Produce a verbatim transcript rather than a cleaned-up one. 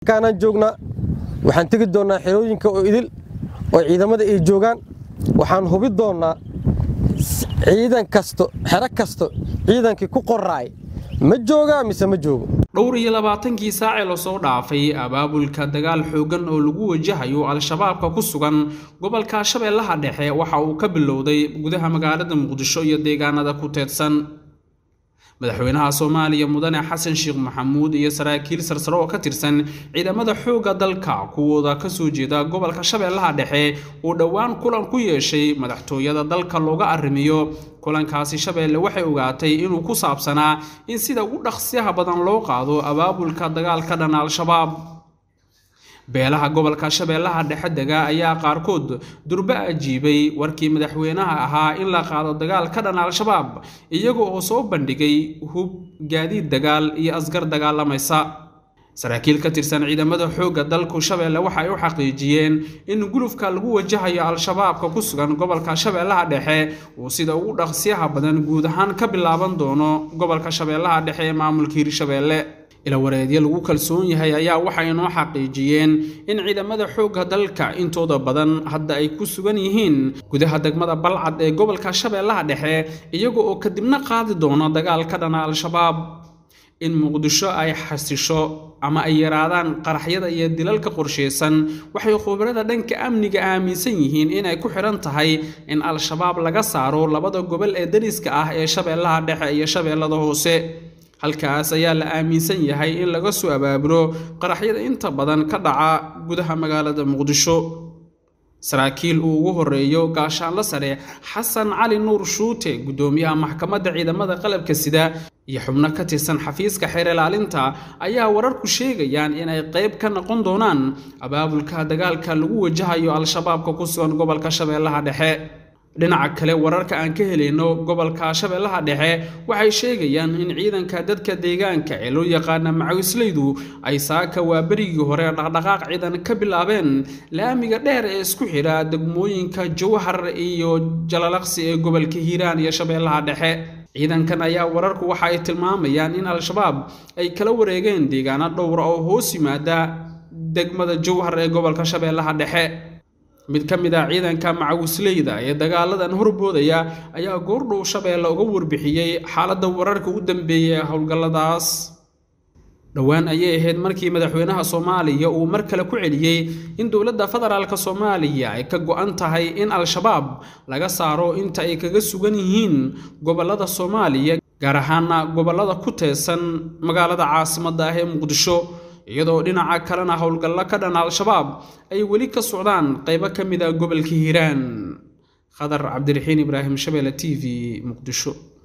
halkaanaan joognaa waxaan tegi doonaa xerooyinka oo idil oo ciidamada ay joogaan waxaan hubi doonaa ciidan kasto xero kasto ciidankii ku qoraay ma joogaa mise ma joogo dhowr iyo labaatankii saac ee soo dhaafay abaabulka dagaal xoogan oo lagu wajahayo al-shabaabka ku sugan gobolka Shabeellaha Dhexe waxa uu ka bilowday gudaha magaalada Muqdisho iyo deegaanada ku teedsan madaxweynaha Soomaaliya Mudane Xasan Sheekh Maxamuud iyo saraakiil sarsaro oo ka tirsan ciidamada xooga dalka kuwooda ka soo jeeda gobolka Shabeellaha Dhexe oo dhawaan kulan ku yeeshay madaxtooyada dalka looga arrimiyo kulankaasi Shabeelle waxay ogaatay inuu ku saabsanaa in sida ugu dhaqsiyaha badan loo qaado abaabulka dagaalka dhan al-shabaab beelaha gobolka Shabeellaha Dhexe daga ayaa qaarkood durba ajiibay warkii madaxweynaha ahaa in la qaado dagaal ka dhan al-shabaab iyagoo oo soo bandhigay hub gaadiid dagaal iyo asgar dagaalamaysa saraakiil ka tirsan ciidamada xooga dalka Shabeelle waxay u xaqiijiyeen in gulufka lagu wajahayo al-shabaabka ku sugan gobolka Shabeellaha Dhexe oo sida ugu dhaqsiyaha badan guud ahaan ka bilaaban doono gobolka Shabeellaha Dhexe ee maamulka Hirshabeelle ila wareedyo lagu kalsoon yahay ayaa waxay noo xaqiijiyeen in ciidamada xooga dalka intooda badan hadda ay ku sugan yihiin gudaha degmada Balcad ee gobolka Shabeellaha Dhexe iyagoo oo kadibna qaadi doona dagaal ka dhan al-shabaab in Muqdisho ay xasisho ama ay yaraadaan qaraxyada iyo dilalka qorsheysan waxay khubarada dhanka amniga aaminsan yihiin in ay ku xiran tahay in al-shabaab laga saaro labada gobol ee dariska ah ee Shabeellaha Dhexe iyo Shabeellada Hoose halkaas ayaa la aaminsan yahay in laga soo abaabulo qaraxyada inta badan ka dhaca gudaha magaalada Muqdisho saraakiil uu ugu horeeyo gaashaanle sare Xasan Cali Nuur Shuute gudoomiyaha maxkamadda ciidamada qalabka sida iyo xubno ka tirsan xafiiska xeer ilaalinta ayaa wararku sheegayaan in ay qayb ka noqon doonaan abaabulka dagaalka lagu wajahayo al-shabaabka ku sugan gobolka Shabeellaha Dhexe dhinaca kale wararka aan ka helayno gobolka Shabeellaha Dhexe waxay sheegayaan in ciidanka dadka deegaanka ee loo yaqaan macawislaydu ay saaka waa berigii hore dhaqdhaqaaq ciidan ka bilaabeen laamiga dheer ee isku xira degmooyinka Jowhar iyo Jalalaqsi ee gobolka Hiiraan iyo Shabeellaha Dhexe ciidankan ayaa wararku waxa ay tilmaamayaan in al-shabaab ay kala wareegeen deegaano dhowr oo hoos yimaada degmada Jowhar ee gobolka Shabeellaha Dhexe mid ka mid ah ciidanka macawislayda ee dagaaladan horboodaya ayaa goordhow Shabeelle uga warbixiyay xaaladda wararka u dambeeyay howlgalladaas dhawaan ayay ahayd markii madaxweynaha Soomaaliya uu mar kale ku celiyay in dawladda federaalka Soomaaliya ay ka go'an tahay in al-shabaab laga saaro inta ay kaga sugan yihiin gobolada Soomaaliya gaar ahaan gobolada ku teesan magaalada caasimadda ah ee Muqdisho iyadoo dhinaca kalena howlgallo ka dhan al-shabaab ay weli ka socdaan qaybo ka mid ah gobolka Hiiraan Khadar Cabdiraxiin Ibraahim Shabeelle T V Muqdisho